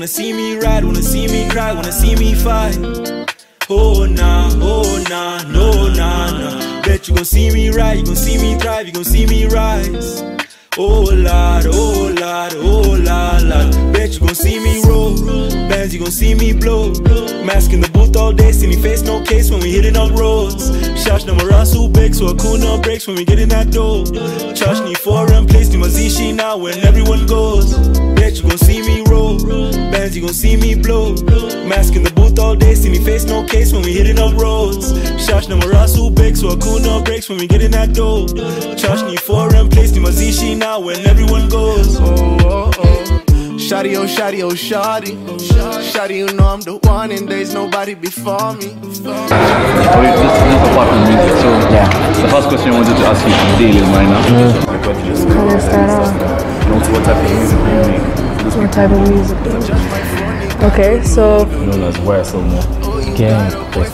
see me ride, wanna see me cry, wanna see me fight. Oh nah, no nah. Bet you gon' see me ride, you gon' see me thrive, you gon' see me rise. Oh Lord, oh Lord, oh Lord. Bet you gon' see me roll, bands you gon' see me blow. Mask in the booth all day, see me face no case when we hitting up roads. Shash na marasu big, so a cool no breaks when we get in that door. Charge need foreign place, need my Z now when everyone goes. Bet you gon' see me roll, bands you gon' see me blow. Mask in the booth all day, see me face no case when we hitting up roads. Shash na marasu big, so a cool no breaks when we get in that door. Charge need foreign place, need my Z now when everyone goes. Shawty, oh shawty, oh shawty. Shawty, you know I'm the one and there's nobody before me. Just apart from music, so the first question I wanted to ask you daily right now. How do I start off? What type of music do you make? What type of music? Okay, so Known as Where So More. yeah.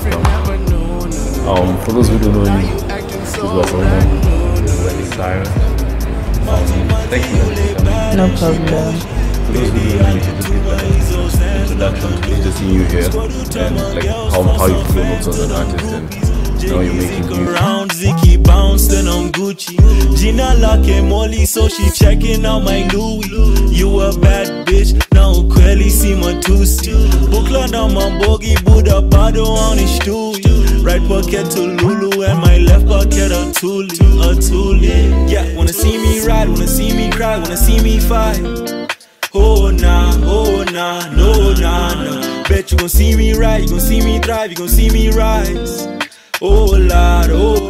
For those who don't know you, this is Where So More. Cyrus. Thank you. No problem. For those who don't know you, just give an introduction to just seeing you here and like how you feel also as an artist and how you're making music. Around Ziki bounce, then I'm Gucci. Gina like Molly, so she checking out my Louis. You a bad bitch, now kweli see my tusi. Bukla na mambogi, Buddha bado on his stool. Right pocket to Lulu and my left pocket a Tuli. Yeah, wanna see me ride, wanna see me cry, wanna see me fight. Oh nah, no nah. Bet you gon' see me ride, you gon' see me thrive, you gon' see me rise. Oh Lord, oh